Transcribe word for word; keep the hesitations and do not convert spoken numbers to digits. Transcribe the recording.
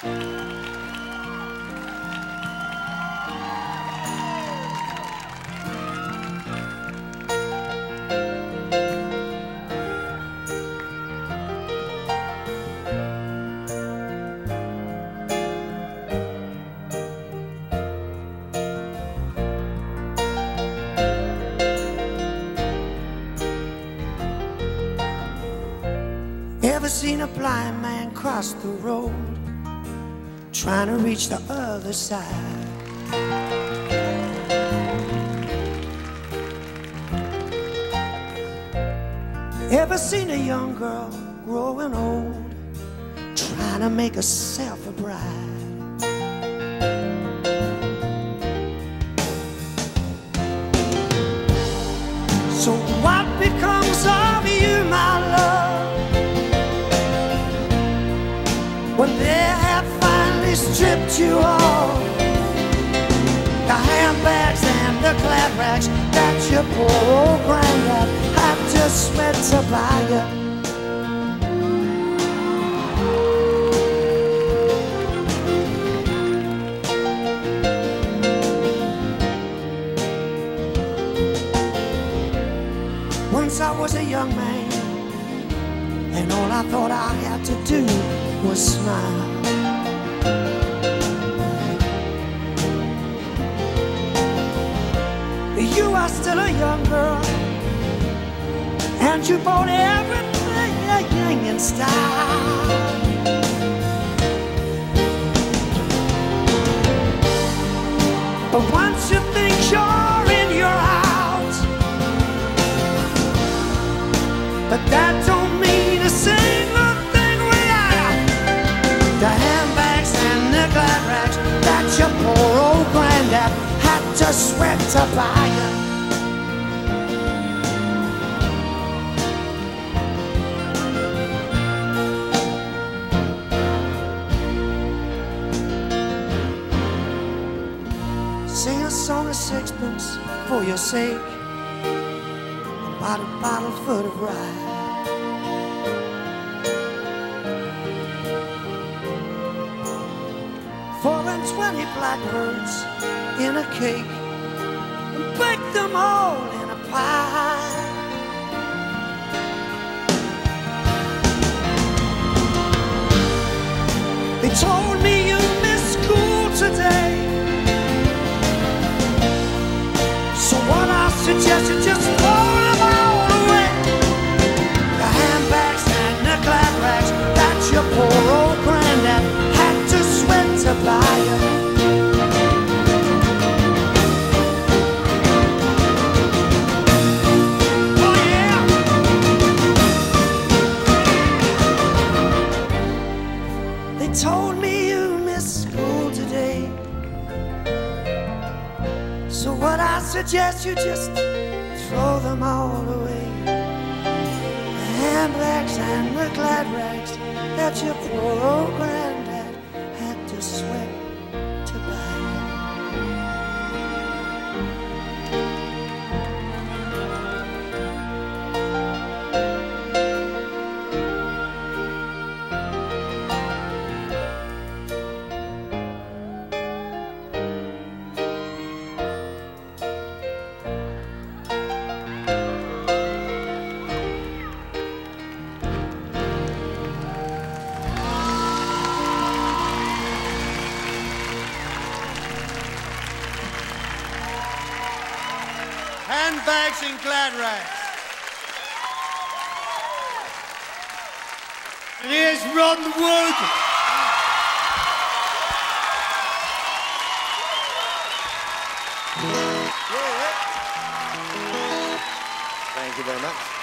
Ever seen a blind man cross the road, trying to reach the other side? Ever seen a young girl growing old, trying to make herself a bride? So what becomes of you, my love, when they have finally stripped you off the handbags and the glad rags that your poor old granddad had to sweat to buy you? Once I was a young man, and all I thought I had to do was smile. You are still a young girl, and you bought everything in style. But once you think you're in your house, but that don't mean a single thing without the handbags and the glad rags that your poor old granddad had to sweat to buy you. Sing a song of sixpence for your sake, about a bottle full of rye. Four and twenty blackbirds in a cake, and bake them all in a pie. They told me you missed school today, so what I suggest you just throw them all away, the handbags and the glad rags that your poor old granddad had to sweat to buy you. Told me you missed school today, so what I suggest you just throw them all away, the handbags and the glad rags that your poor old granddad had to sweat to buy you. Handbags and glad rags. And here's Ron Wood. Thank you very much.